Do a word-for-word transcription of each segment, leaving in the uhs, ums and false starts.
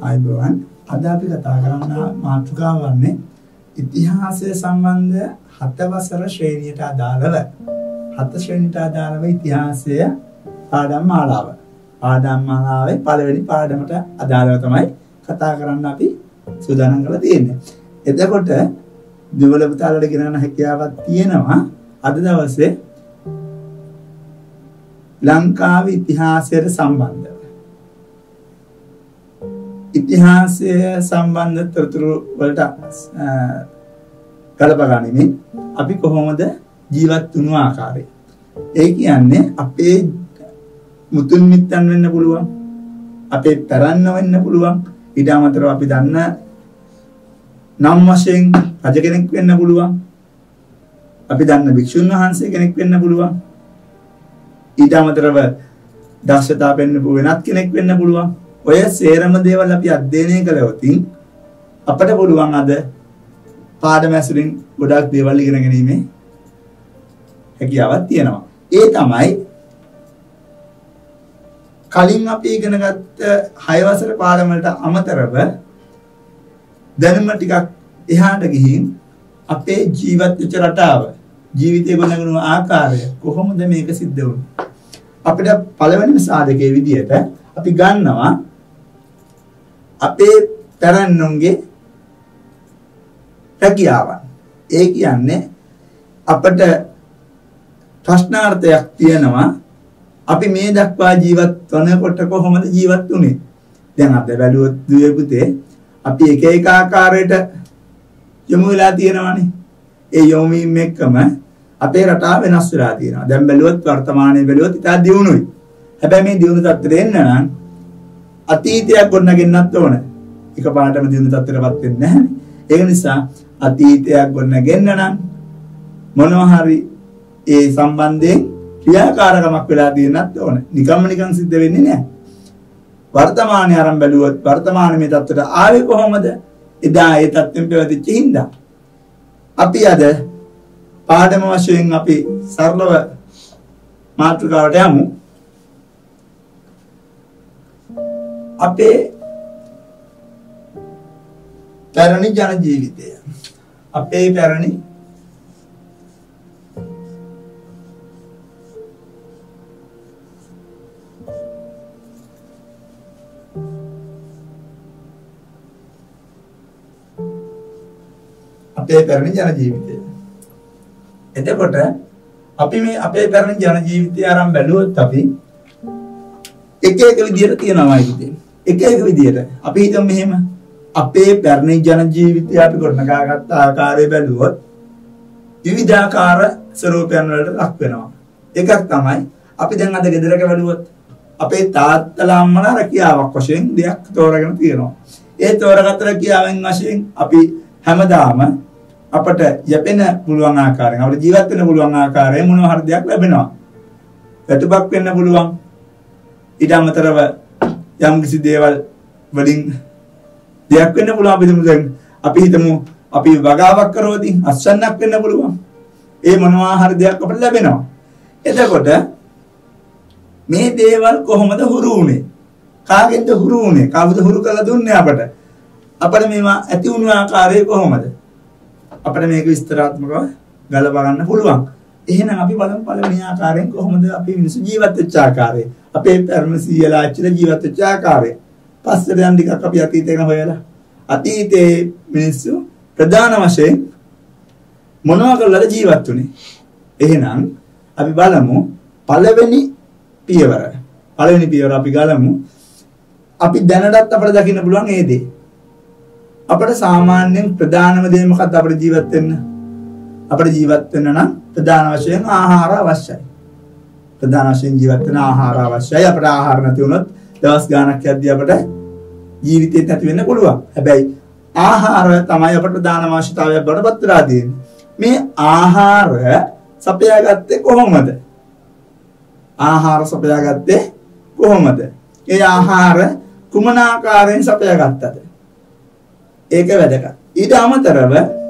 ආයුබෝවන් අද අපි කතා කරන්න මාතෘකාව වන්නේ ඉතිහාසය සම්බන්ධ හත වසර ශ්‍රේණියට අදාළව හත ශ්‍රේණියට අදාළව ඉතිහාසය පාඩම් මාලාව පාඩම් මාලාවේ පළවෙනි පාඩමට අදාළව තමයි කතා කරන්න අපි සූදානම් කරලා තියෙන්නේ. එතකොට දෙවල පුතාලට ගෙනන හැකියාවක් තියෙනවා අද දවසේ ලංකාවේ ඉතිහාසයට සම්බන්ධව ඉතිහාසය සම්බන්ධ තොරතුරු වලට කලබගනිමින් අපි කොහොමද ජීවත් වුණු ආකාරය. ඒ කියන්නේ අපේ මුතුන් මිත්තන් වෙන්න පුළුවන්. අපේ තරන්න වෙන්න පුළුවන්. ඊට අමතරව අපි දන්න නම් වශයෙන් රජ කෙනෙක් වෙන්න පුළුවන්. අපි දන්න භික්ෂුන් වහන්සේ කෙනෙක් වෙන්න පුළුවන්. ඊට අමතරව දක්ෂතා පෙන්වපු වෙනත් කෙනෙක් වෙන්න පුළුවන්. ඔය සේරම දේවල් අපි අධ්‍යයනය කළොතින් අපට පුළුවන් අද පාඩම ඇසුරින් ගොඩක් දේවල් ඉගෙන ගැනීමේ හැකියාවක් තියෙනවා. ඒ තමයි කලින් අපි ඉගෙන ගත්ත හය වසර පාඩම වලට අමතරව දැනුම ටිකක් එහාට ගිහින් අපේ ජීවත් වෙච්ච රටාව ජීවිතය ගොඩනගන ආකාරය කොහොමද මේක සිද්ධ වුනේ? අපිට පළවෙනිම සාධකයේ විදිහට අපි ගන්නවා අපේ තරන්නුන්ගේ රැකියාවන්. ඒ කියන්නේ අපිට ප්‍රශ්නාර්ථයක් තියෙනවා අපි මේ දක්වා ජීවත් වනකොට කොහොමද ජීවත් වුනේ? දැන් අද බැලුවොත් දුවේ පුතේ අපි එක එක ආකාරයට යොමු වෙලා තියෙනවානේ. ඒ යොමු වීම එක්කම අපේ රටාව වෙනස් වෙලා තියෙනවා. දැන් බැලුවොත් වර්තමානයේ බැලුවොත් ඉතා දියුණුයි. හැබැයි මේ දියුණු තත්ත්වයට එන්න නම් අතීතයක් ගොඩනගෙන්නත් ඕන. එකපාරටම දියුණු තත්ත්වයටපත් වෙන්නේ නැහැ. ඒක නිසා අතීතයක් ගොඩනගෙන්න නම් මොනවා හරි ඒ සම්බන්ධයෙන් ක්‍රියාකාරකමක් වෙලා තියෙන්නත් ඕන. නිකම්ම නිකන් සිද්ධ වෙන්නේ නැහැ. වර්තමානයේ ආරම්භ බැලුවොත් වර්තමානයේ මේ තත්ත්වයට ආවේ කොහොමද? එදා ඒ තත්ත්වෙන් පැවතිච්ච හින්දා. අපි අද පාඩම වශයෙන් අපි සරලව මාතෘකාවට යමු. අපේ පැරණි ජන ජීවිතය. අපේ පැරණි අපේ පැරණි ජන ජීවිතය. එතකොට අපි මේ අපේ පැරණි ජන ජීවිතය ආරම්භ බැලුවොත් අපි එක එක විදියට තියෙනවා ඉතින්. එක එක විදියට අපි හිතමු මෙහෙම අපේ පැරණි ජන ජීවිතය අපි ගොඩනගාගත්ත ආකාරය බැලුවොත් විවිධාකාර ස්වරූපයන් වලට ලක් වෙනවා. එකක් තමයි අපි දැන් අද ගෙදරක බැලුවොත් අපේ තාත්තලා අම්මලා රැකියාවක් වශයෙන් දෙයක් තෝරගෙන තියෙනවා. ඒ තෝරගත්ත රැකියාවෙන් වශයෙන් අපි හැමදාම අපට යැපෙන පුළුවන් ආකාරයෙන් අපිට ජීවත් වෙන්න පුළුවන් ආකාරයෙන් මොනවා හරි දෙයක් ලැබෙනවා. වැටුපක් වෙන්න පුළුවන්. ඊට අමතරව යම් කිසි දේවල් වලින් දෙයක් වෙන්න පුළුවන්. අපි හිතමු දැන් අපි හිතමු අපි වගාවක් කරොත් අස්වැන්නක් වෙන්න පුළුවන්. ඒ මොනවා හරි දෙයක් අපිට ලැබෙනවා. එතකොට මේ දේවල් කොහොමද හුරු වුනේ? කාගෙන්ද හුරු වුනේ? කවුද හුරු කරලා දුන්නේ අපට? අපිට මේවා ඇති වුණු ආකාරය කොහොමද? අපිට මේක විස්තරාත්මකව ගලප ගන්න පුළුවන්. එහෙනම් අපි බලමු පළවෙනි ආකාරයෙන් කොහොමද අපි මිනිස්සු ජීවත් වෙච්ච ආකාරය. අපේ පැරණි සීයලා ඇච්චිලා ජීවත් වෙච්ච ආකාරය. පස්සේ දැන් ටිකක් අපි අතීතේ ගැන හොයලා අතීතේ මිනිස්සු ප්‍රධාන වශයෙන් මොනවා කරලාද ජීවත් වුනේ? එහෙනම් අපි බලමු පළවෙනි පියවර. පළවෙනි පියවර අපි ගලමු. අපි දැනටත් අපිට දකින්න පුළුවන් ඒ දේ. අපිට සාමාන්‍යයෙන් ප්‍රධානම දේ මොකක්ද අපිට ජීවත් වෙන්න? අපිට ජීවත් වෙන්න නම් ප්‍රධාන වශයෙන් ආහාර අවශ්‍යයි. ප්‍රධාන වශයෙන් ජීවත් වෙන ආහාර අවශ්‍යයි. අපිට ආහාර නැති වුණොත් දවස් ගාණක් යද්දී අපිට ජීවිතේත් නැති වෙන්න පුළුවන්. හැබැයි ආහාර තමයි අපිට ප්‍රධාන අවශ්‍යතාවයක් බවට පත් වෙලා තියෙන්නේ. මේ ආහාර සපයාගත්තේ කොහොමද? ආහාර සපයාගත්තේ කොහොමද? ඒ ආහාර කුමන ආකාරයෙන් සපයාගත්තද? ඒක වැදගත්. ඊට අමතරව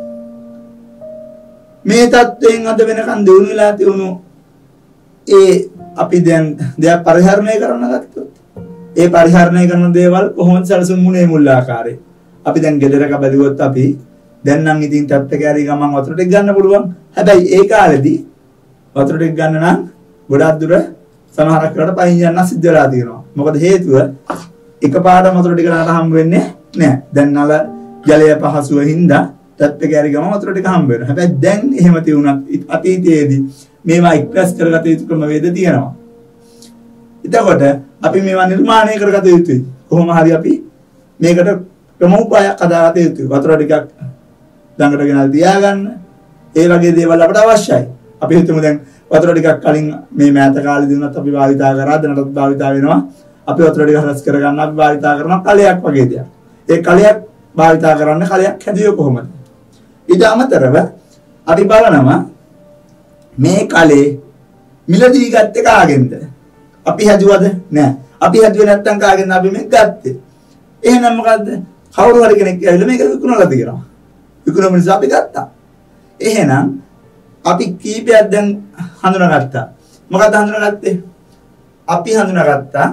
මේ தත්වයෙන් අද වෙනකන් දිනු වෙලා තියුණු ඒ අපි දැන් දෙයක් පරිහරණය කරන්න ගත්තොත් ඒ පරිහරණය කරන දේවල් කොහොමද සැලසුම් මුනේ මුල් ආකාරයේ. අපි දැන් ගෙදරක බැලුවොත් අපි දැන් නම් ඉතින් ටැප් එක ඇරි ගමන් වතුර ටික ගන්න පුළුවන්. හැබැයි ඒ කාලෙදී වතුර ටික ගන්න නම් ගොඩක් දුර සමහරක් වෙලාවට පයින් යන්න සිද්ධ වෙලා තියෙනවා. මොකද හේතුව එකපාරටම වතුර ටික ගන්න හම්බ වෙන්නේ නැහැ. දැන් නල ජලය පහසුව හින්දා ටැප් එක ඇරි ගමන් වතුර ටික හම්බ වෙනවා. හැබැයි දැන් එහෙම තියුණත් අතීතයේදී මේවා එක්ස්ප්‍රෙස් කරගත යුතු ක්‍රම වේද තියෙනවා. එතකොට අපි මේවා නිර්මාණය කරගත යුතුයි. කොහොම හරි අපි මේකට ක්‍රමෝපායක් හදාගත යුතුයි. වතුර ටිකක් ළඟට ගෙනල්ලා තියාගන්න. ඒ වගේ දේවල් අපට අවශ්‍යයි. අපි හිතමු දැන් වතුර ටිකක් කලින් මේ මෑත කාලේදී වුණත් අපි භාවිතා කරා දැනටත් භාවිතා වෙනවා. අපි වතුර ටික හරස් කරගන්න අපි භාවිතා කරන කලයක් වගේ දෙයක්. ඒ කලයක් භාවිතා කරන්න කලයක් හැදුවේ කොහොමද? ඊට අමතරව අපි බලනවා මේ කලේ මිලදී ගත්තේ කාගෙන්ද? අපි හැදුවද? නෑ. අපි හැදුවේ නැත්තම් කාගෙන්ද අපි මේක ගත්තේ? එහෙනම් මොකද්ද? කවුරු හරි කෙනෙක් ඇවිල්ලා මේක විකුණලා තියෙනවා. විකුණන නිසා අපි ගත්තා. එහෙනම් අපි කීපයක් දැන් හඳුනාගත්තා. මොකද හඳුනාගත්තේ? අපි හඳුනාගත්තා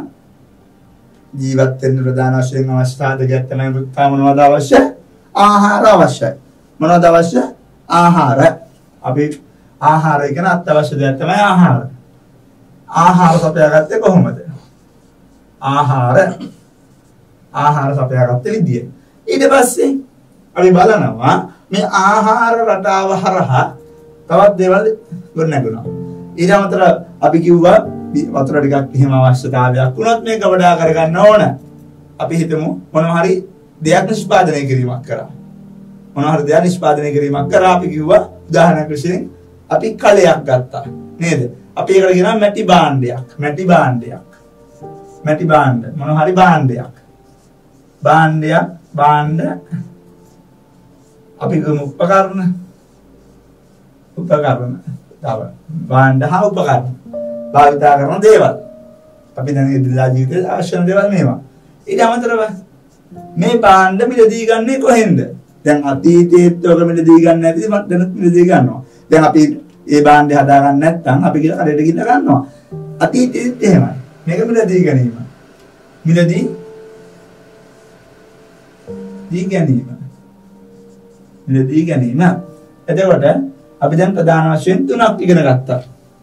ජීවත් වෙන්න ප්‍රධාන වශයෙන් අවශ්‍ය සාධකයක් තමයි මුත්තා මොනවද අවශ්‍ය? ආහාර අවශ්‍යයි. මොනවද අවශ්‍ය? ආහාර. අපි ආහාරය කියන අත්‍යවශ්‍ය දෙයක් තමයි ආහාර. ආහාර සපයාගත්තේ කොහොමද? ආහාර ආහාර සපයාගත්තේ විදිය. ඊට පස්සේ අපි බලනවා මේ ආහාර රටාව හරහා තවත් දේවල් ගොඩනැගුණා. ඊට අමතර අපි කිව්වා වතුර ටිකක් එහෙම අවශ්‍යතාවයක් වුණොත් මේක වඩා කරගන්න ඕන. අපි හිතමු මොනවා හරි දෙයක් නිෂ්පාදනය කිරීමක් කරා. මොනවා හරි දෙයක් නිෂ්පාදනය කිරීමක් කරා අපි කිව්වා උදාහරණයක් වශයෙන් අපි කලයක් ගත්තා. නේද? අපි ඒකට කියනවා මැටි භාණ්ඩයක්. මැටි භාණ්ඩයක්. මැටි භාණ්ඩ මොනවා හරි භාණ්ඩයක්. භාණ්ඩයක් භාණ්ඩ අපි ගමු උපකරණ උපකරණ තව භාණ්ඩ හා උපකරණ භාවිතා කරන දේවල් අපි දැන් ඉදිරියට ජීවිතේ අවශ්‍ය කරන දේවල් මේවා. ඊට අමතරව මේ භාණ්ඩ මිලදී ගන්නේ කොහෙන්ද? දැන් අතීතයේත් ඔක මිලදී ගන්න නැති මත් දැනුත් මිලදී ගන්නවා. දැන් අපි මේ භාණ්ඩය හදා ගන්න නැත්නම් අපි කියලා කඩේට ගිහින් ගන්නවා. අතීතයේත් එහෙමයි. මේක මිලදී ගැනීම. මිලදී දී ගැනීම. මිලදී ගැනීම. එතකොට අපි දැන් ප්‍රධාන වශයෙන් තුනක් ඉගෙන ගත්තා.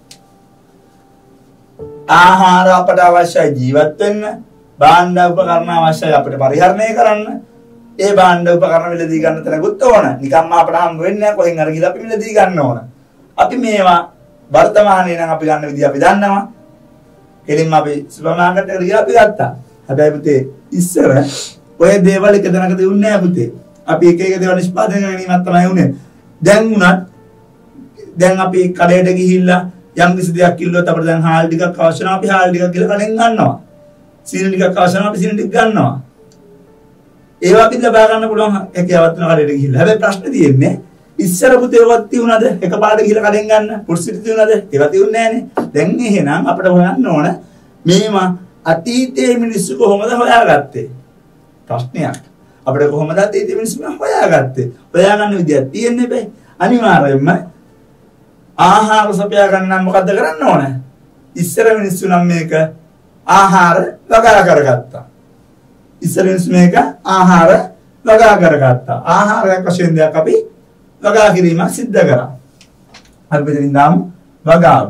ආහාර අපට අවශ්‍යයි ජීවත් වෙන්න, භාණ්ඩ උපකරණ අවශ්‍යයි අපිට පරිහරණය කරන්න. ඒ භාණ්ඩ උපකරණ මිලදී ගන්න තැනකුත් ඕන. නිකම්ම අපට හම්බ වෙන්නේ නැහැ කොහෙන් හරි ගිහලා අපි මිලදී ගන්න ඕන. අපි මේවා වර්තමානයේ නම් අපි ගන්න විදිහ අපි දන්නවා. කෙලින්ම අපි සුපර් මාකට් එකට ගිහලා අපි ගත්තා. හැබැයි පුතේ ඉස්සර ඔය දේවල් එක දණකදී උන්නේ නැහැ පුතේ. අපි එක එක දේවල් නිෂ්පාදනය කිරීමක් තමයි උනේ. දැන් උනත් දැන් අපි කඩේට ගිහිල්ලා යම් කිසි දෙයක් කිල්ලුවත් අපිට දැන් හාල් ටිකක් අවශ්‍ය නම් අපි හාල් ටිකක් කියලා කඩෙන් ගන්නවා. සීනි ටිකක් අවශ්‍ය නම් අපි සීනි ටික ගන්නවා. ඒවා අපි ලබා ගන්න පුළුවන් හැකියාවක් වෙන කඩේට ගිහිල්ලා. හැබැයි ප්‍රශ්නේ තියෙන්නේ ඉස්සර පුතේ වත් තියුණාද? එකපාරට ගිහිල්ලා කඩෙන් ගන්න පුරුසිට තියුණාද? ඒවා තියුන්නේ නැහනේ. දැන් එහෙනම් අපිට හොයන්න ඕන මේවා අතීතයේ මිනිස්සු කොහොමද හොයාගත්තේ? ප්‍රශ්නයක්. අපිට කොහොමද අතීතයේ මිනිස්සු හොයාගත්තේ? හොයාගන්න විදියක් තියෙන්නේ බෑ. අනිවාර්යයෙන්ම ආහාර සපයා ගන්න නම් මොකද්ද කරන්න ඕන? ඉස්සර මිනිස්සු නම් මේක ආහාර වගා කරගත්තා. ඉස්සර මිනිස්සු මේක ආහාර වගා කරගත්තා. ආහාරයක් වශයෙන් දෙයක් අපි වගා කිරීමක් සිද්ධ කරා. අපි මෙතනින් දාමු වගාව.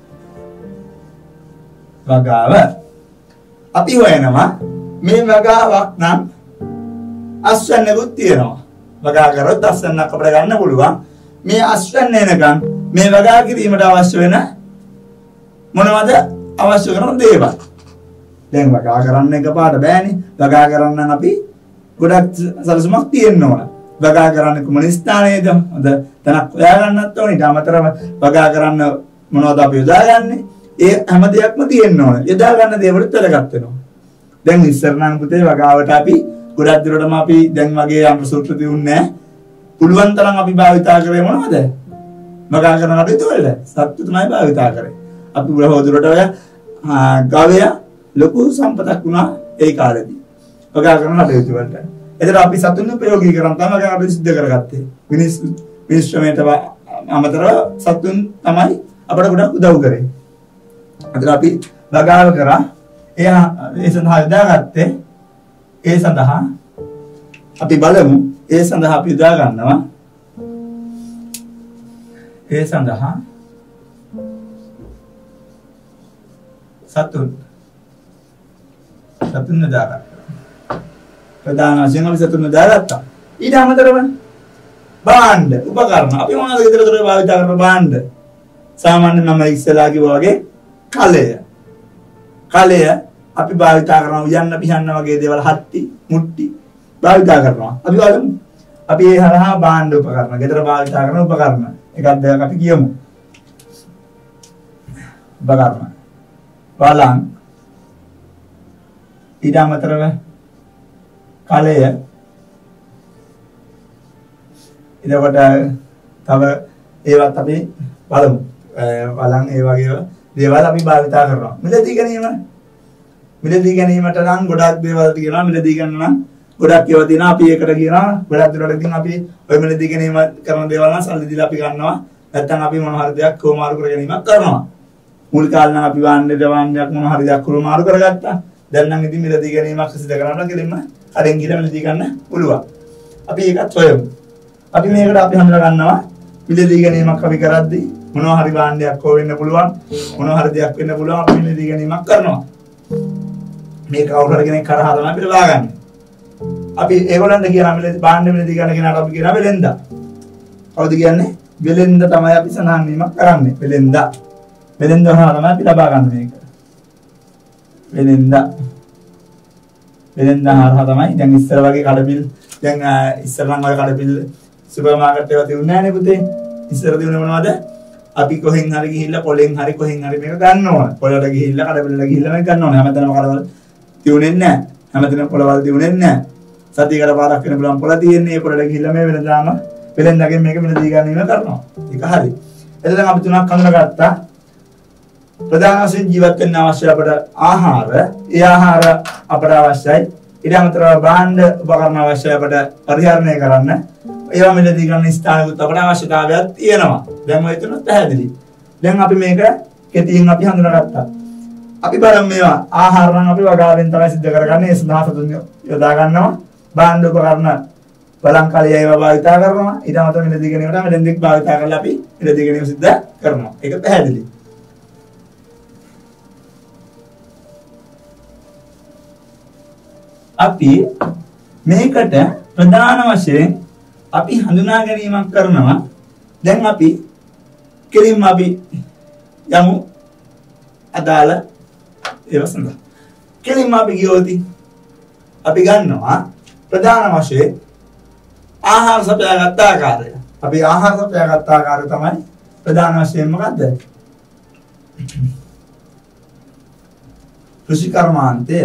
වගාව. අපි හොයනවා මේ වගාවක් නම් අස්වැන්නකුත් තියෙනවා. වගා කරොත් අස්වැන්නක් අපිට ගන්න පුළුවන්. මේ අස්වැන්න එනකන් මේ වගා කිරීමට අවශ්‍ය වෙන මොනවද අවශ්‍ය කරන දේවල්? දැන් වගා කරන්න එකපාරට බෑනේ. වගා කරන්න නම් අපි ගොඩක් සලසුමක් තියෙන්න ඕන. වගා කරන්න කුමන ස්ථානයේද? හොඳ තැනක් හොයාගන්නත් ඕනේ. ඊට අමතරව වගා කරන්න මොනවද අපි යොදාගන්නේ? ඒ හැම දෙයක්ම තියෙන්න ඕන. යොදා ගන්න දේවලුත් වැදගත් වෙනවා. දැන් ඉස්සර නම් පුතේ වගාවට අපි ගොඩක් දුරටම අපි දැන් වගේ යම් සූත්‍ර දියුන්නේ නැහැ. පුළුවන් තරම් අපි භාවිතා කරේ මොනවද? වගා කරන කටයුතු වලට සත්තු තමයි භාවිතා කරේ. අපි බොහෝ දුරට ඔය ගවය ලොකු සම්පතක් වුණා ඒ කාලෙදී. වගා කරන කටයුතු වලට. එතන අපි සතුන් ප්‍රයෝගී කරන් තමයි වගා කටයුතු සිද්ධ කරගත්තේ. මිනිස් මිනිස්ත්‍රමේට අමතරව සතුන් තමයි අපට ගොඩක් උදව් කරේ. අද අපි වගාව කරා එයා ඒ සඳහා යොදාගත්තේ ඒ සඳහා අපි බලමු ඒ සඳහා අපි යොදා ගන්නවා ඒ සඳහා සතුන් සතුන් යොදාගත්තා. ප්‍රධාන වශයෙන් අපි සතුන් යොදාගත්තා. ඊට අමතරව භාණ්ඩ උපකරණ අපි මොනවද ගෙදර දොර භාවිත කරන භාණ්ඩ සාමාන්‍ය මම ඉස්සලා කිව්වා වගේ කලය කලය අපි භාවිත කරනවා උයන්න පිහන්න වගේ දේවල් හත්ති මුට්ටි භාවිත කරනවා අපි බලමු අපි ඒ හරහා භාණ්ඩ උපකරණ ගෙදර භාවිත කරන උපකරණ එකක් දෙකක් අපි කියමු උපකරණ වලං ඊට අමතරව කලය ඊළඟට තව ඒවත් අපි බලමු වලං ඒ වගේ දේවල් අපි භාවිත කරනවා මිලදී ගැනීම මිලදී ගැනීමට නම් ගොඩක් දේවල් තියෙනවා මිලදී ගන්න නම් ගොඩක් ඒවා තියෙනවා අපි ඒකට කියනවා ගොඩක් දුරට ඉතින් අපි ඔය මිලදී ගැනීම කරන දේවල් නම් සල්ලි දීලා අපි ගන්නවා නැත්නම් අපි මොන හරි දෙයක් කොමාරු කර ගැනීමක් කරනවා මුල් කාලේ නම් අපි වාන්නේ දවන්නයක් මොන හරි දෙයක් කොමාරු කරගත්තා දැන් නම් ඉතින් මිලදී ගැනීමක් සිදු කරනවා කෙලින්ම හරින් ගිහලා මිලදී ගන්න පුළුවන් අපි ඒකත් හොයමු අපි මේකට අපි හඳුනා ගන්නවා මිලදී ගැනීමක් අපි කරද්දී මොනවා හරි භාණ්ඩයක් හෝ වෙන්න පුළුවන් මොනවා හරි දෙයක් වෙන්න පුළුවන් අපි මිලදී ගැනීමක් කරනවා මේ කවුරු හරි කෙනෙක් කරහා තමයි අපිට වාගන්නේ අපි ඒගොල්ලන්ට කියනවා මිලදී භාණ්ඩ මිලදී ගන්න කෙනාට අපි කියනවා වෙලෙන්දා කවුද කියන්නේ වෙලෙන්දා තමයි අපි සඳහන් වීමක් කරන්නේ වෙලෙන්දා වෙලෙන්දා හරහා තමයි අපි ලබා ගන්න මේක වෙලෙන්දා වෙලෙන්දා හරහා තමයි දැන් ඉස්සර වගේ කඩපිල් දැන් ඉස්සර නම් වගේ කඩපිල් සුපර් මාකට් එකේ තියුනේ නැහැ නේ පුතේ ඉස්සර තියුනේ මොනවද අපි කොහෙන් හරි ගිහිල්ලා පොලෙන් හරි කොහෙන් හරි මේක ගන්න ඕන පොලට ගිහිල්ලා කඩපිල්ලට ගිහිල්ලා මේක ගන්න ඕන හැමතැනම කඩවල තියුනේ නැහැ හැමතැනම පොලවල් තියුනේ නැහැ සතියකට පාරක් වෙන පුළුවන් පොල තියෙන්නේ ඒ පොලට ගිහිල්ලා මේ වෙලඳාම වෙලෙන්දාගෙන් මේක මිලදී ගන්න ඉන්න කරනවා ඒක හරි එතෙන් අපි තුනක් හඳුනාගත්තා ප්‍රධාන වශයෙන් ජීවත් වෙන්න අවශ්‍ය අපට ආහාර ඒ ආහාර අපට අවශ්‍යයි ඊට අමතරව භාණ්ඩ උපකරණ අවශ්‍යයි අපට පරිහරණය කරන්න ඒවා මිලදී ගන්න ස්ථානකුත් අපට අවශ්‍යතාවයක් තියෙනවා දැන් ඔය තුනත් පැහැදිලි දැන් අපි මේක කෙටියෙන් අපි හඳුනාගත්තා අපි බලමු මේවා ආහාර නම් අපි වගාවෙන් තමයි සිද්ධ කරගන්නේ ඒ සඳහා සතුන් යොදා ගන්නවා භාණ්ඩ උපකරණ බලං කලිය ඒවා භාවිත කරනවා ඊට අමතරව මිලදී ගැනීමට මෙලෙන්දෙක් භාවිත කරලා අපි මිලදී ගැනීම සිද්ධ කරනවා ඒක පැහැදිලි අපි මේකට ප්‍රධාන වශයෙන් අපි හඳුනා ගැනීමක් කරනවා දැන් අපි කෙලින්ම අපි යමු අදාළ ඒව සඳහා කෙලින්ම අපි ගියොත් අපි ගන්නවා ප්‍රධාන වශයෙන් ආහාර සපයාගත් ආකාරය අපි ආහාර සපයාගත් ආකාරය තමයි ප්‍රධාන වශයෙන් මොකද්ද කෘෂි කර්මාන්තය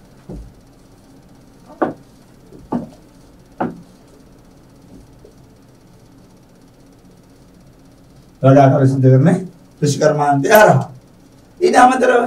වැඩාකාර සිද්ධ කරන්නේ කෘෂි කර්මාන්තය හරහා ඊට අමතරව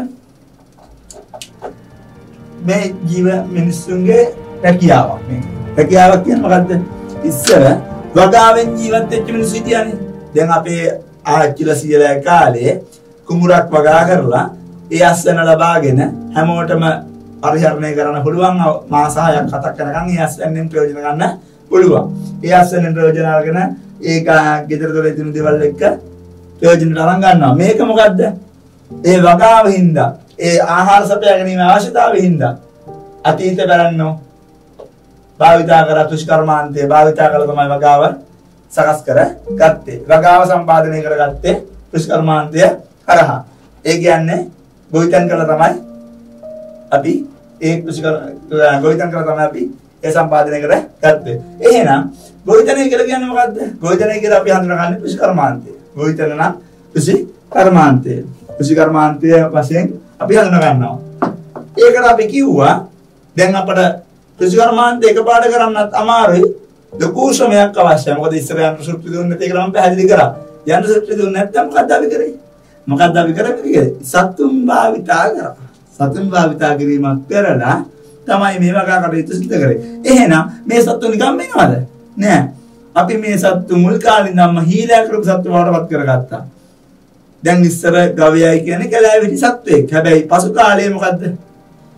මේ ජීව මිනිස්සුන්ගේ රැකියාවක් මේ රැකියාවක් කියන්නේ මොකද්ද ඉස්සර වගාවෙන් ජීවත් වෙච්ච මිනිස්සු හිටියානේ දැන් අපේ ආච්චිලා සීයලා කාලේ කුඹුරක් වගා කරලා ඒ අස්වැන්න ලබාගෙන හැමෝටම පරිහරණය කරන්න පුළුවන් මාස හයක් හතක් යනකම් ඒ අස්වැන්නෙන් ප්‍රයෝජන ගන්න පුළුවන් ඒ අස්වැන්නෙන් ප්‍රයෝජන අරගෙන ඒක ගෙදර දොරේ දිනු දේවල් එක්ක ප්‍රයෝජනට අරන් ගන්නවා මේක මොකද්ද ඒ වගාවෙන් හින්දා ඒ ආහාර සපයා ගැනීම අවශ්‍යතාවයෙන් හින්දා අතීත බලන්නෝ භාවිතා කර දුෂ්කර්මාන්තය භාවිතා කළ තමයි වගාව සකස් කර ගත්තේ වගාව සම්පාදනය කරගත්තේ දුෂ්කර්මාන්තය හරහා ඒ කියන්නේ ගොවිතැන් කළ තමයි අපි ඒ දුෂ්කර ගොවිතැන් කළ තමයි අපි ඒ සම්පාදනය කර ගත්තේ එහෙනම් ගොවිතැන කියලා කියන්නේ මොකද්ද ගොවිතැන කියලා අපි හඳුනගන්නේ දුෂ්කර්මාන්තය ගොවිතැන නම් දුෂ්කර්මාන්තය දුෂ්කර්මාන්තය වශයෙන් අපි හඳුනා ගන්නවා ඒකට අපි කිව්වා දැන් අපට දුෂ්කර්මාන්තය එකපාරට කරන්නත් අමාරුයි ලොකු ශ්‍රමයක් අවශ්‍යයි මොකද ඉස්සර යන්ත්‍ර සෘප්ති දුන්නේ නැති කියලා මම පැහැදිලි කරා යන්ත්‍ර සෘප්ති දුන්නේ නැත්නම් මොකද්ද අපි කරේ මොකද්ද අපි කරන්නේ සතුන් භාවිතා කරා සතුන් භාවිතා කිරීමක් කරලා තමයි මේ වගේ කටයුතු සිදු කරේ එහෙනම් මේ සතුන් නිකන් වෙනවද නෑ අපි මේ සත්තු මුල් කාලේ ඉඳන්ම හීලෑ කරපු සත්තු වලටපත් කරගත්තා දැන් ඉස්සර ගවයයි කියන්නේ කැලෑවෙටි සත්වෙක් හැබැයි පසු කාලේ මොකද්ද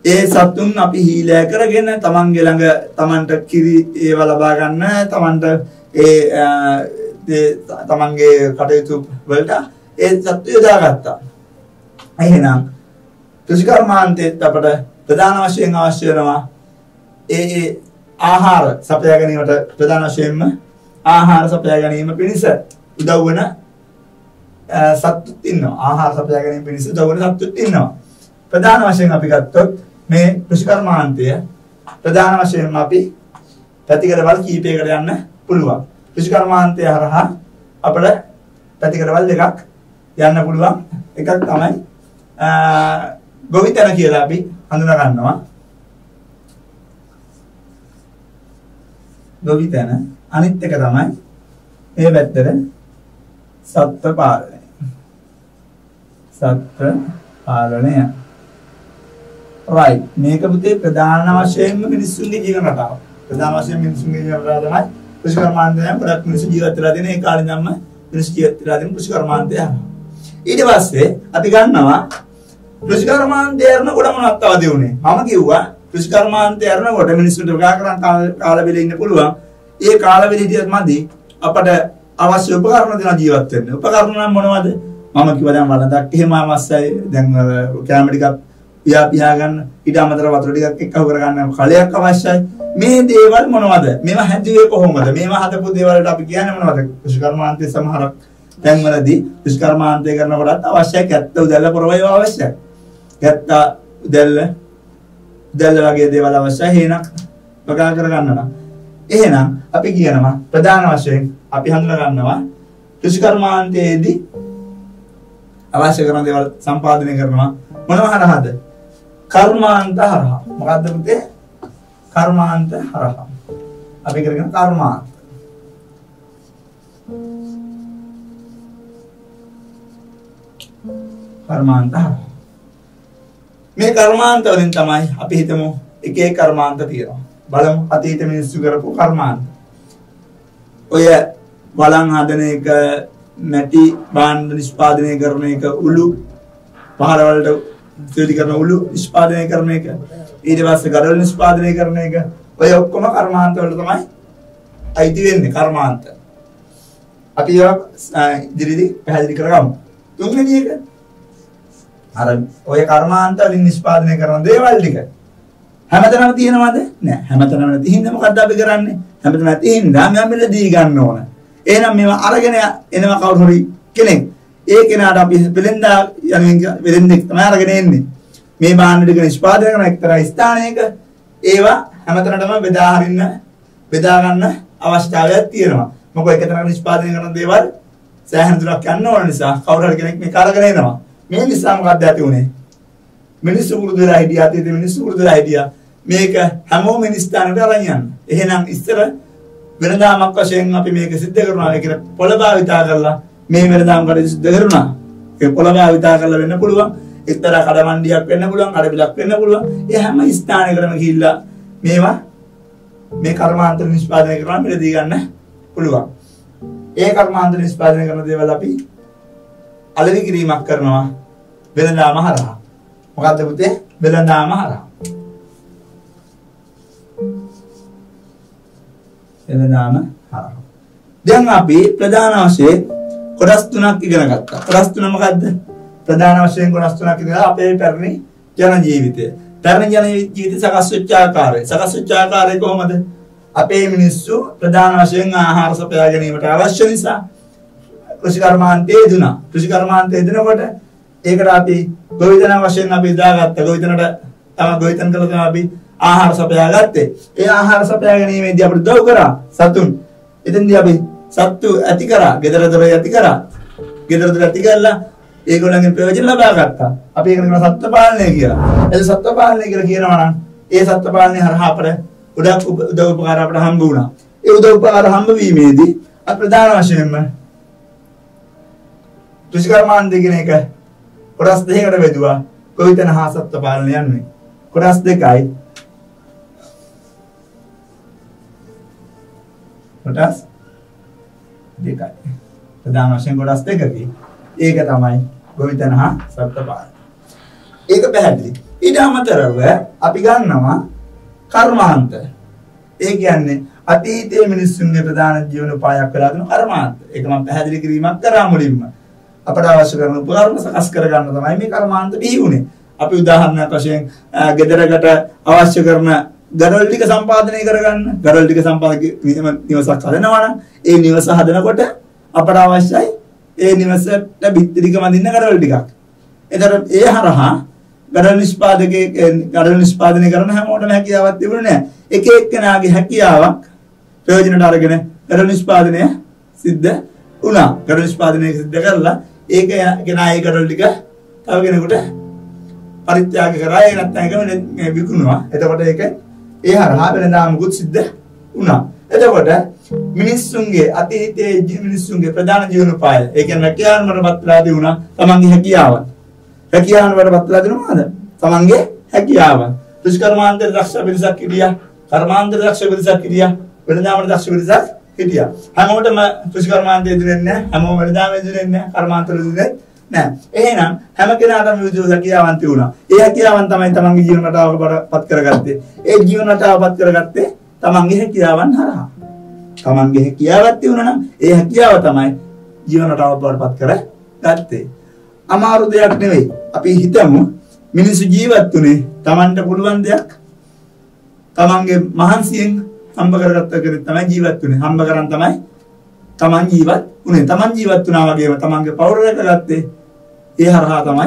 ඒ සතුන් අපි හීලෑ කරගෙන තමන්ගේ ළඟ තමන්ට කිරි ඒව ලබා ගන්න තමන්ට ඒ තමන්ගේ කටයුතු වලට ඒ සත්‍ය යොදාගත්තා. එහෙනම් කෘෂිකර්මාන්තයේත් අපට ප්‍රධාන වශයෙන් අවශ්‍ය වෙනවා ඒ ඒ ආහාර සපයා ගැනීමට ප්‍රධාන වශයෙන්ම ආහාර සපයා ගැනීම පිණිස උදව් වෙන සත්තුත් ඉන්නවා. ආහාර සපයා ගැනීම පිණිස උදව් වෙන සත්තුත් ඉන්නවා. ප්‍රධාන වශයෙන් අපි ගත්තොත් මේ කෘෂිකර්මාන්තය ප්‍රධාන වශයෙන්ම අපි පැතිකඩවල් කීපයකට යන්න පුළුවන්. කෘෂිකර්මාන්තය හරහා අපිට පැතිකඩවල් දෙකක් යන්න පුළුවන්. එකක් තමයි ගොවිතැන කියලා අපි හඳුනා ගන්නවා. ගොවිතැන අනිත් එක තමයි මේ පැත්තට සත්ත්ව පාලනය. සත්ත්ව පාලනය. right මේක පුතේ ප්‍රධාන වශයෙන්ම මිනිස්සුන්ගේ ජීවන රටාව. ප්‍රධාන වශයෙන් මිනිස්සුන්ගේ ජීවන රටාව තමයි කෘෂිකර්මාන්තයෙන් ගොඩක් මිනිස්සු ජීවත් වෙලා තියෙන ඒ කාලේ ඉඳන්ම මිනිස්සු ජීවත් වෙලා තියෙන කෘෂිකර්මාන්තය. ඊට පස්සේ අපි ගන්නවා කෘෂිකර්මාන්තය කරන කොට මොනවද තවද උනේ? මම කිව්වා කෘෂිකර්මාන්තය කරනකොට මිනිස්සුන්ට වගා කරන් කාල වේලේ ඉන්න පුළුවන්. ඒ කාල වේලේ ඉතින් මදි අපට අවශ්‍ය උපකරණ දෙන ජීවත් වෙන්න. උපකරණ නම් මොනවද? මම කිව්වා දැන් වලදක් එහෙම අවශ්‍යයි. දැන් කැම ටිකක් පියා පියා ගන්න ඊට අමතරව වතුර ටිකක් එක්කව කරගන්න කලයක් අවශ්‍යයි. මේ දේවල් මොනවද? මේවා හැදුවේ කොහොමද? මේවා හදපු දේවල්ට අපි කියන්නේ මොනවද? කෘෂිකර්මාන්තයේ සමහරක් තැන්වලදී කෘෂිකර්මාන්තය කරනකොටත් අවශ්‍යයි කැත්ත උදැල්ල පොරවය අවශ්‍යයි. කැත්ත උදැල්ල උදැල්ල වගේ දේවල් අවශ්‍යයි හේනක් වගා කරගන්න නම්. එහෙනම් අපි කියනවා ප්‍රධාන වශයෙන් අපි හඳුනා ගන්නවා කෘෂිකර්මාන්තයේදී අවශ්‍ය කරන දේවල් සම්පාදනය කරනවා මොනවා හරහාද? කර්මාන්ත හරහා. මොකද්ද පුතේ? කර්මාන්ත හරහා. අපි කරගෙන කර්මාන්ත. කර්මාන්ත හරහා. මේ කර්මාන්ත වලින් තමයි අපි හිතමු එක එක කර්මාන්ත තියෙනවා. බලමු අතීත මිනිස්සු කරපු කර්මාන්ත. ඔය වළං හදන එක, මැටි භාණ්ඩ නිෂ්පාදනය කරන එක, උළු පහළ වලට සෙලි කරන උළු නිෂ්පාදනය කරන එක, ඊට පස්සේ ගඩොල් නිෂ්පාදනය කරන එක, ඔය ඔක්කොම කර්මාන්ත වල තමයි අයිති වෙන්නේ කර්මාන්ත. අපි ඒවා ඉදිරියේදී පැහැදිලි කරගමු. තුන්වෙනි එක අර ඔය කර්මාන්ත වලින් නිෂ්පාදනය කරන දේවල් ටික හැමතැනම තියෙනවද? නෑ. හැමතැනම නැති හින්දා මොකද්ද අපි කරන්නේ? හැමතැනම නැති හින්දා මම මෙල දී ගන්න ඕන. එහෙනම් මේවා අරගෙන එනවා කවුරු හරි කෙනෙක්. ඒ කෙනාට අපි වෙලෙන්දා යන්නේ වෙලෙන්දෙක් තමයි අරගෙන එන්නේ. මේ භාණ්ඩ ටික නිෂ්පාදනය කරන එක්තරා ස්ථානයක ඒවා හැමතැනටම බෙදා හරින්න බෙදා ගන්න අවශ්‍යතාවයක් තියෙනවා. මොකද එක තැනක නිෂ්පාදනය කරන දේවල් සෑහෙන දුරක් යන්න ඕන නිසා කවුරු හරි කෙනෙක් මේක අරගෙන එනවා. මේ නිසා මොකක්ද ඇති උනේ? මිනිස්සු පුරුදු වෙලා හිටියා අතීත මිනිස්සු පුරුදු වෙලා හිටියා මේක හැමෝම මිනිස් ස්ථානට අරන් යන්න. එහෙනම් ඉස්සර වෙනදාමක් වශයෙන් අපි මේක සිද්ධ කරනවා කියලා පොළ භාවිතා කරලා මේ වෙනදාම් කටයුතු සිද්ධ කරනවා. ඒ පොළ භාවිතා කරලා වෙන්න පුළුවන්. එක්තරා කඩමණ්ඩියක් වෙන්න පුළුවන්, කඩබිලක් වෙන්න පුළුවන්. ඒ හැම ස්ථානයකටම ගිහිල්ලා මේවා මේ කර්මාන්ත නිෂ්පාදනය කරනවා මිලදී ගන්න පුළුවන්. ඒ කර්මාන්ත නිෂ්පාදනය කරන දේවල් අපි අලෙවි කිරීමක් කරනවා වෙනදාම හරහා. මොකද්ද පුතේ? වෙනදාම හරහා. වෙනදාම හරහා. දැන් අපි ප්‍රධාන වශයෙන් කොටස් තුනක් ඉගෙන ගත්තා. කොටස් තුන මොකද්ද? ප්‍රධාන වශයෙන් කොටස් තුනක් ඉගෙන අපේ පැරණි ජන ජීවිතය. පැරණි ජන ජීවිතය සකස් වෙච්ච ආකාරය. සකස් වෙච්ච ආකාරය කොහොමද? අපේ මිනිස්සු ප්‍රධාන වශයෙන් ආහාර සපයා ගැනීමට අවශ්‍ය නිසා කෘෂිකර්මාන්තයේ දුනා. කෘෂිකර්මාන්තයේ දෙනකොට ඒකට අපි ගොවිතැන වශයෙන් අපි දාගත්ත. ගොවිතැනට තම ගොවිතැන කළා තමයි අපි ආහාර සපයා ගත්තේ. ඒ ආහාර සපයා ගැනීමේදී අපිට උදව් කරා සතුන්. එතෙන්දී අපි සත්තු ඇති කරා, ගෙදර දොර ඇති කරා. ගෙදර දොර ඇති කරලා ඒගොල්ලන්ගෙන් ප්‍රයෝජන ලබා ගත්තා. අපි ඒකට කියනවා සත්ත්ව පාලනය කියලා. ඒ සත්ත්ව පාලනය කියලා කියනවා නම් ඒ සත්ත්ව පාලනය හරහා අපිට ගොඩක් උදව් උපකාර අපිට හම්බ වුණා. ඒ උදව් උපකාර හම්බ වීමේදී අප ප්‍රධාන වශයෙන්ම කෘෂිකර්මාන්තය කියන එක කොටස් දෙකකට බෙදුවා. ගොවිතැන හා සත්ත්ව පාලනය යන්නේ. කොටස් දෙකයි. කොටස් දෙකයි. ප්‍රධාන වශයෙන් කොටස් දෙකකි. ඒක තමයි ගොවිතැන හා සත්ත්ව පාලනය. ඒක පැහැදිලි. ඊට අමතරව අපි ගන්නවා කර්මාන්ත. ඒ කියන්නේ අතීතයේ මිනිස්සුන්ගේ ප්‍රධාන ජීවන උපායක් වෙලා දෙන කර්මාන්ත. ඒක මම පැහැදිලි කිරීමක් කරා මුලින්ම. අපට අවශ්‍ය කරන උපකරණ සකස් කරගන්න තමයි මේ කර්මාන්ත බිහි වුනේ. අපි උදාහරණයක් වශයෙන් ගෙදරකට අවශ්‍ය කරන ගඩොල් ටික සම්පාදනය කරගන්න. ගඩොල් ටික සම්පාදක නිවසක් හදනවා නම් ඒ නිවස හදනකොට අපට අවශ්‍යයි ඒ නිවසට බිත්ති ටික මඳින්න ගඩොල් ටිකක්. එතකොට ඒ හරහා ගඩොල් නිෂ්පාදකයේ ගඩොල් නිෂ්පාදනය කරන හැමෝටම හැකියාවක් තිබුණේ නැහැ. එක එක්කෙනාගේ හැකියාවක් ප්‍රයෝජනට අරගෙන ගඩොල් නිෂ්පාදනය සිද්ධ වුණා. ගඩොල් නිෂ්පාදනය සිද්ධ කරලා ඒක කෙනා ඒ ගඩොල් ටික තව කෙනෙකුට පරිත්‍යාග කරා. ඒ නැත්නම් ඒක විකුණුවා. එතකොට ඒක ඒ හරහා වෙනදාමකුත් සිද්ධ වුණා. එතකොට මිනිස්සුන්ගේ අතීතයේ මිනිස්සුන්ගේ ප්‍රධාන ජීවනෝපාය ඒ කියන්නේ රැකියාවන් වලපත් වෙලා තිබුණා තමන්ගේ හැකියාවන්. රැකියාවන් වලපත් වෙලා තිබුණාද? තමන්ගේ හැකියාවන්. දුෂ්කර්මාන්තර දක්ෂ පිරිසක් හිටියා. කර්මාන්තර දක්ෂ පිරිසක් හිටියා. වෙනදාම දක්ෂ පිරිසක් හිටියා. හැමෝටම දුෂ්කර්මාන්තය දෙන්නේ නැහැ. හැමෝම වෙනදාම දෙන්නේ නැහැ. කර්මාන්තර දෙන්නේ නැහැ. එහෙනම් හැම කෙනාටම විවිධ හැකියාවන් තිබුණා. ඒ හැකියාවන් තමයි තමන්ගේ ජීවන රටාවකටපත් කරගත්තේ. ඒ ජීවන රටාවපත් කරගත්තේ තමන්ගේ හැකියාවන් හරහා. තමන්ගේ හැකියාවක් තියුණා නම් ඒ හැකියාව තමයි ජීවන රටාවකටපත් කරගත්තේ. අමාරු දෙයක් නෙවෙයි. අපි හිතමු මිනිස්සු ජීවත් වුණේ තමන්ට පුළුවන් දෙයක් තමන්ගේ මහන්සියෙන් හම්බ කරගත්ත කෙනෙක් තමයි ජීවත් වුණේ. හම්බ කරන් තමයි තමන් ජීවත් වුණේ. තමන් ජීවත් වුණා වගේම තමන්ගේ පවුල රැකගත්තේ. ඒ හරහා තමයි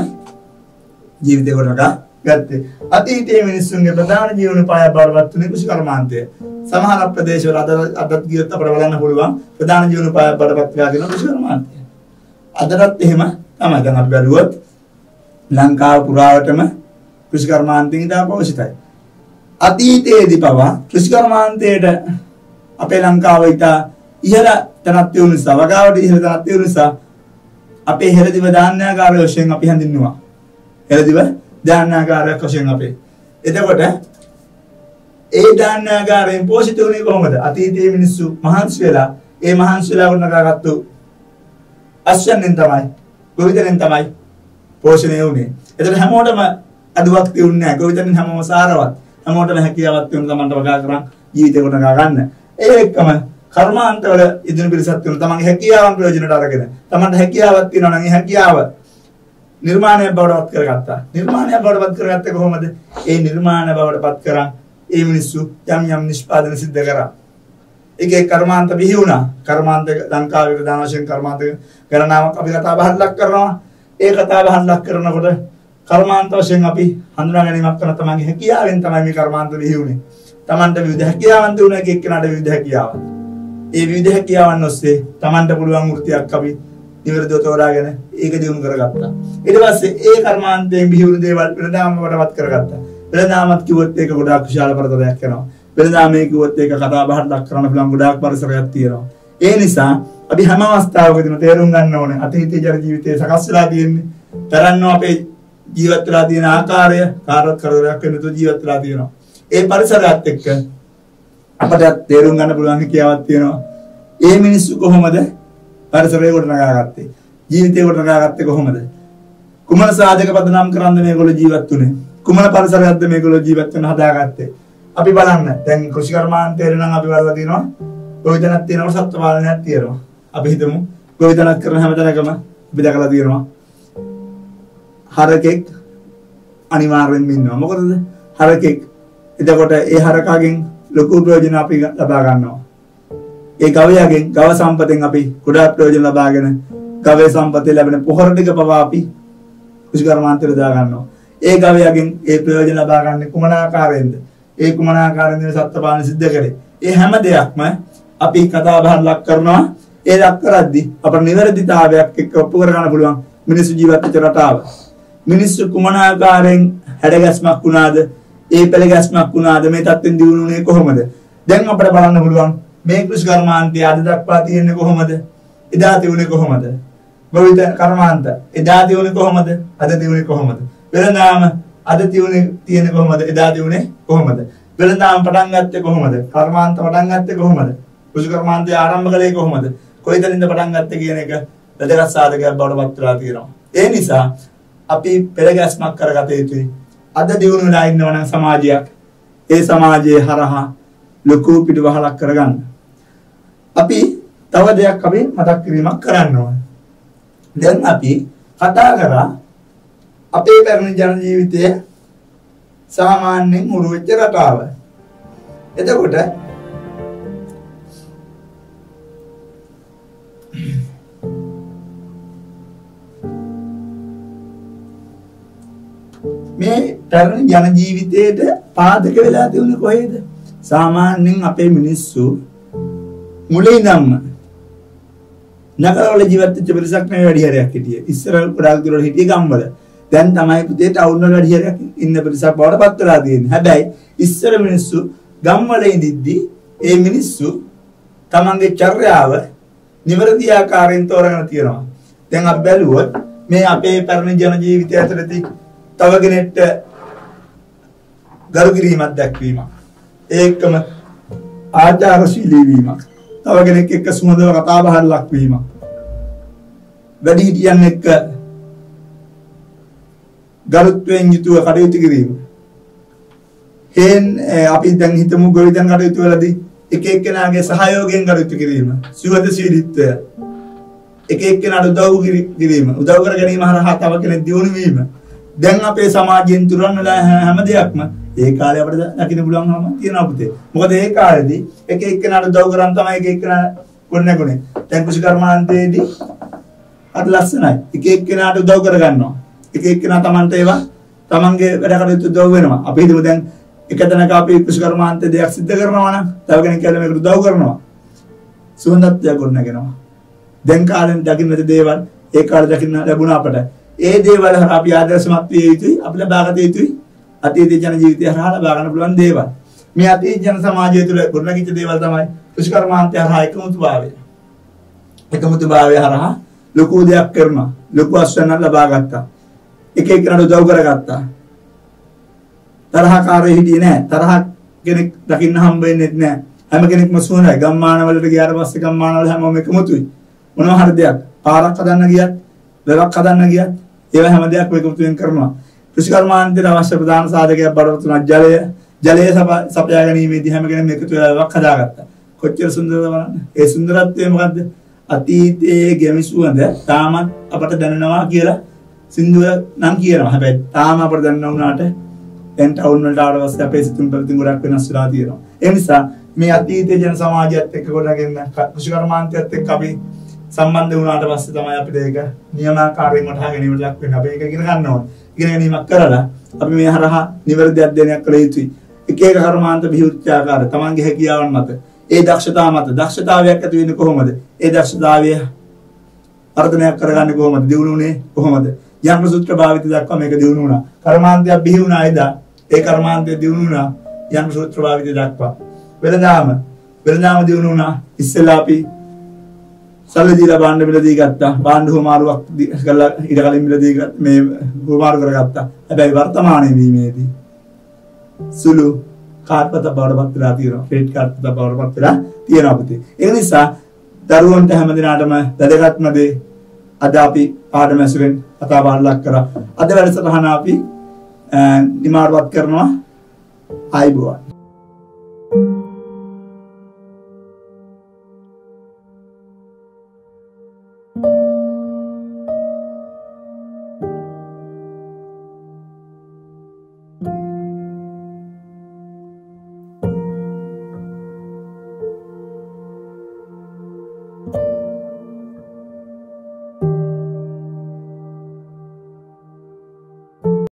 ජීවිතේ ගොඩනගා ගත්තේ. අතීතයේ මිනිස්සුන්ගේ ප්‍රධාන ජීවනෝපාය බවවත් තුනේ කුෂිකර්මාන්තය. සමහර ප්‍රදේශවල අද අදත් ගියොත් අපිට බලන්න පුළුවන් ප්‍රධාන ජීවනෝපාය බවවත් වෙලා තියෙන කුෂිකර්මාන්තය. අදටත් එහෙම තමයි. දැන් අපි බැලුවොත් ලංකාව පුරාවටම කුෂිකර්මාන්තයෙන් ඉඳලා පෝෂිතයි. අතීතයේදී පවා කුෂිකර්මාන්තයට අපේ ලංකාව ඉතා ඉහළ තැනක් තියුණු නිසා වගාවට ඉහළ තැනක් තියුණු නිසා අපේ හෙළදිව ධාන්‍යාගාරය වශයෙන් අපි හඳුන්වනවා. හෙළදිව ධාන්‍යාගාරයක් වශයෙන් අපේ. එතකොට ඒ ධාන්‍යාගාරයෙන් පෝෂිත වුණේ කොහොමද? අතීතයේ මිනිස්සු මහන්සි වෙලා ඒ මහන්සි වෙලා වුණාගත්තු අශ්වයන්ෙන් තමයි, ගොවිතැනෙන් තමයි පෝෂණය වුණේ. එතකොට හැමෝටම අදුවක් තියුන්නේ නැහැ. ගොවිතැනෙන් හැමෝම සාරවත්. හැමෝටම හැකියාවක් තියුණ තමන්ට වගා කරන් ජීවිතේ ගොඩනගා ගන්න. ඒ එක්කම කර්මාන්තවල ඉදිරි පිරිසක් තියුණ තමන්ගේ හැකියාවන් ප්‍රයෝජනට අරගෙන තමන්ට හැකියාවක් තියෙනවා නම් ඒ හැකියාව නිර්මාණය බවටපත් කරගත්තා. නිර්මාණය බවටපත් කරගත්තේ කොහොමද? ඒ නිර්මාණ බවටපත් කරන් ඒ මිනිස්සු යම් යම් නිෂ්පාදන සිද්ධ කරා. ඒකේ කර්මාන්ත බිහි වුණා. කර්මාන්ත ලංකාවේ ප්‍රධාන වශයෙන් කර්මාන්ත ගණනාවක් අපි කතා බහක් ලක් කරනවා. ඒ කතා බහක් ලක් කරනකොට කර්මාන්ත වශයෙන් අපි හඳුනා ගැනීමක් කරන තමන්ගේ හැකියාවෙන් තමයි මේ කර්මාන්ත බිහි වුණේ. තමන්ට විවිධ හැකියාවන් තිබුණා. එක එක්කෙනාට විවිධ හැකියාවන්. ඒ විවිධ හැකියාවන් ඔස්සේ තමන්ට පුළුවන් වෘත්තියක් අපි නිවැරදිව තෝරාගෙන ඒක දියුණු කරගත්තා. ඊට පස්සේ ඒ කර්මාන්තයෙන් බිහි වුණු දේවල් වෙනදාම වටවත් කරගත්තා. වෙනදාමත් කිව්වොත් ඒක ගොඩාක් විශාල පරතරයක් යනවා. වෙනදාම මේ කිව්වොත් ඒක කතා බහට ලක් කරන්න පුළුවන් ගොඩාක් පරිසරයක් තියෙනවා. ඒ නිසා අපි හැම අවස්ථාවකදීම තේරුම් ගන්න ඕනේ අතීතයේ ජන ජීවිතයේ සකස් වෙලා තියෙන්නේ. තරන්නෝ අපේ ජීවත් වෙලා තියෙන ආකාරය කාටවත් කරදරයක් වෙන්න තු ජීවත් වෙලා තියෙනවා. ඒ පරිසරයත් එක්ක අපට තේරුම් ගන්න පුළුවන් කියාවක් තියෙනවා. ඒ මිනිස්සු කොහොමද පරිසරය ගොඩනගා ගත්තේ? ජීවිතය ගොඩනගා ගත්තේ කොහොමද? කුමන සාධක පදනම් කරන්ද මේගොල්ලෝ ජීවත් වුනේ? කුමන පරිසරයක්ද මේගොල්ලෝ ජීවත් වෙන්න හදාගත්තේ? අපි බලන්න. දැන් කෘෂිකර්මාන්තයේ නම් අපි බලලා තියෙනවා. ගොවිතැනක් තියෙනවා, සත්ත්ව පාලනයක් තියෙනවා. අපි හිතමු ගොවිතැනක් කරන හැමතැනකම අපි දැකලා තියෙනවා හරකෙක් අනිවාර්යෙන්ම ඉන්නවා. මොකටද? හරකෙක්. එතකොට ඒ හරකාගෙන් ලොකු ප්‍රයෝජන අපි ලබා ගන්නවා. ඒ ගවයාගෙන් ගව සම්පතෙන් අපි ගොඩාක් ප්‍රයෝජන ලබාගෙන ගවය සම්පතේ ලැබෙන පොහොර ටික පවා අපි කුෂිකර්මාන්තයට දා ගන්නවා. ඒ ගවයාගෙන් ඒ ප්‍රයෝජන ලබා ගන්න කුමන ආකාරයෙන්ද? ඒ කුමන ආකාරයෙන්ද සත්ත්ව පාලන සිද්ධ කරේ? ඒ හැම දෙයක්ම අපි කතා බහට ලක් කරනවා. ඒ ලක් කරද්දී අපේ නිවැරදිතාවයක් එක්ක ඔප්පු කර ගන්න පුළුවන් මිනිස්සු ජීවත් වෙච්ච රටාව. මිනිස්සු කුමන ආකාරයෙන් හැඩගැස්මක් වුණාද? ඒ පෙළගැස්මක් වුණාද? මේ තත්ත්වෙන් දිනුනේ කොහොමද? දැන් අපිට බලන්න පුළුවන් මේ කෘෂිකර්මාන්තය අද දක්වා තියෙන්නේ කොහොමද? එදා තියුනේ කොහොමද? ගොවිත කර්මාන්ත එදා තියුනේ කොහොමද? අද තියුනේ කොහොමද? වෙනදාම අද තියුනේ තියෙන්නේ කොහොමද? එදා තියුනේ කොහොමද? වෙනදාම පටන් ගත්තේ කොහොමද? කර්මාන්ත පටන් ගත්තේ කොහොමද? කෘෂිකර්මාන්තය ආරම්භ කළේ කොහොමද? කොයිතනින්ද පටන් ගත්තේ කියන එක වැදගත් සාධකයක් බවට පත් වෙලා තියෙනවා. ඒ නිසා අපි පෙරගැස්මක් කරගත යුතුයි. අද දියුණු වෙලා ඉන්නවනම් සමාජයක් ඒ සමාජයේ හරහා ලොකු පිටවහලක් කරගන්න. අපි තව දෙයක් අපි මතක් කිරීමක් කරන්න ඕන. දැන් අපි කතා කරා අපේ පැරණි ජන ජීවිතයේ සාමාන්‍යයෙන් උරු වෙච්ච රටාව. එතකොට මේ පැරණි ජන ජීවිතයේට පාදක වෙලා තියුනේ කොහේද? සාමාන්‍යයෙන් අපේ මිනිස්සු මුලින් ඉඳන්ම නගරවල ජීවත් වෙච්ච පිරිසක් නෙවෙයි වැඩි හරියක් හිටියේ. ඉස්සර ගොඩාක් දුර හිටියේ ගම්වල. දැන් තමයි පුතේ ටවුන් වල වැඩි හරියක් ඉන්න පිරිසක් බවට පත් වෙලා තියෙන්නේ. හැබැයි ඉස්සර මිනිස්සු ගම්වල ඉඳිද්දි ඒ මිනිස්සු තමන්ගේ චර්යාව නිවැරදි ආකාරයෙන් තෝරගෙන තියෙනවා. දැන් අපි බැලුවොත් මේ අපේ පැරණි ජන ජීවිතය ඇතුළතදී තව කෙනෙක්ට ගරු කිරීමක් දැක්වීමක්. ඒකම ආචාරශීලී වීමක්. තව කෙනෙක් එක්ක සුහදව කතා බහට ලක් වීමක්. වැඩිහිටියන් එක්ක ගරුත්වයෙන් යුතුව කටයුතු කිරීම. හේන් අපි දැන් හිතමු ගොවිතැන් කටයුතු වලදී එක එක්කෙනාගේ සහයෝගයෙන් කටයුතු කිරීම. සුහදශීලීත්වය. එක එක්කෙනාට උදව් කිරීම. උදව් කර ගැනීම හරහා තව කෙනෙක් දියුණු වීම. දැන් අපේ සමාජයෙන් තුරන් වෙලා හැම දෙයක්ම ඒ කාලේ අපිට දකින්න පුළුවන්කම තියෙනවා පුතේ. මොකද ඒ කාලේදී එක එක්කෙනාට උදව් කරන් තමයි එක එක්කෙනා ගොඩනගුනේ. දැන් කුෂිකර්මාන්තයේදී අද ලස්සනයි. එක එක්කෙනාට උදව් කරගන්නවා. එක එක්කෙනා Tamanට ඒවා Tamanගේ වැඩ කටයුතු උදව් වෙනවා. අපි හිතමු දැන් එක තැනක අපි කුෂිකර්මාන්තයේ දෙයක් සිද්ධ කරනවා නම් තව කෙනෙක් කියලා මේකට උදව් කරනවා. සුවඳත්වයක් ගොඩනගෙනවා. දැන් කාලෙන් දකින්න නැති දේවල් ඒ කාලේ දකින්න ලැබුණා අපට. ඒ දේවල් හරහා අපි ආදර්ශමත් විය යුතුයි. අපි ලබාගත යුතුයි. අතීත ජන ජීවිතය හරහා ලබා ගන්න පුළුවන් දේවල්. මේ අතීත ජන සමාජය තුළ ගොඩනැගිච්ච දේවල් තමයි කුෂිකර්මාන්තය හරහා එකමුතුභාවය. එකමුතුභාවය හරහා ලොකු දෙයක් කරනවා. ලොකු අස්වැන්නක් ලබා ගත්තා. එක එක්කෙනාට උදව් කරගත්තා. තරහකාරයෙ හිටියේ නැහැ. තරහ කෙනෙක් දකින්න හම්බ වෙන්නේ නැහැ. හැම කෙනෙක්ම සුවඳයි. ගම්මාන වලට ගියාට පස්සේ ගම්මාන වල හැමෝම එකමුතුයි. මොනවා හරි දෙයක් පාරක් හදන්න ගියත්, වැවක් හදන්න ගියත් ඒවා හැම දෙයක්ම එකමුතුවෙන් කරනවා. කුෂිකර්මාන්තයේ අවශ්‍ය ප්‍රධාන සාධකයක් බවට තුනක් ජලය. ජලය සපයා ගැනීමේදී හැම කෙනෙක්ම එකතු වෙලා වැවක් හදාගත්තා. කොච්චර සුන්දරද බලන්න. ඒ සුන්දරත්වය මොකද්ද? අතීතයේ ගැමි සුවඳ තාමත් අපට දැනෙනවා කියලා සින්දුව නම් කියනවා. හැබැයි තාම අපට දැනෙන්න උනාට දැන් ටවුන් වලට ආවට පස්සේ අපේ සිතුම් පැතුම් ගොඩක් වෙනස් වෙලා තියෙනවා. ඒ නිසා මේ අතීතයේ ජන සමාජයත් එක්ක ගොඩනගෙන කුෂිකර්මාන්තයත් එක්ක අපි සම්බන්ධ වුණාට පස්සේ තමයි අපිට ඒක නියමාකාරයෙන් වටහා ගැනීමට ලක් වෙන්නේ. අපි ඒක ඉගෙන ගන්න ඕනේ. ඉගෙන ගැනීමක් කරලා අපි මේ හරහා නිවැරදි අධ්‍යයනයක් කළ යුතුයි. එක එක කර්මාන්ත බිහිවුච්ච ආකාරය තමන්ගේ හැකියාවන් මත ඒ දක්ෂතාව මත දක්ෂතාවයක් ඇති වෙන්නේ කොහොමද? ඒ දක්ෂතාවය වර්ධනයක් කරගන්නේ කොහොමද? දියුණුනේ කොහොමද? යම් සූත්‍ර භාවිත දක්වා මේක දියුණු වුණා. කර්මාන්තයක් බිහි වුණා එදා. ඒ කර්මාන්තය දියුණු වුණා යම් සූත්‍ර භාවිත දක්වා. වෙළඳාම වෙළඳාම දියුණු වුණා. ඉස්සෙල්ලා අපි සල්ලි දීලා භාණ්ඩ මිලදී ගත්තා. භාණ්ඩ හොමාරුවක් කරලා ඊට කලින් මිලදී මේ හොමාරු කරගත්තා. හැබැයි වර්තමානයේ වීමේදී සුළු කාඩ් පත බවට පත් වෙලා තියෙනවා. ක්‍රෙඩිට් කාඩ් පත බවට පත් වෙලා තියෙනවා පුතේ. ඒ නිසා දරුවන්ට හැමදිනාටම වැදගත්ම දේ අද අපි පාඩම ඇසුරෙන් කතා බහ ලක් කරා. අද වැඩසටහන අපි නිමාවටපත් කරනවා. ආයිබෝවන්.